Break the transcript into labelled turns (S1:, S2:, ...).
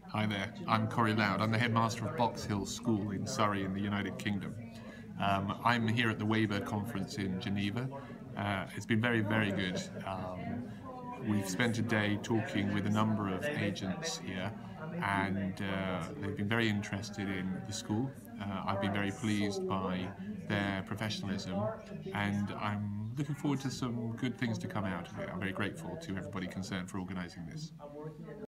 S1: Hi there, I'm Corydon Lowde. I'm the headmaster of Box Hill School in Surrey in the United Kingdom. I'm here at the WEBA conference in Geneva. It's been very, very good. We've spent a day talking with a number of agents here, and they've been very interested in the school. I've been very pleased by their professionalism, and I'm looking forward to some good things to come out of it. I'm very grateful to everybody concerned for organising this.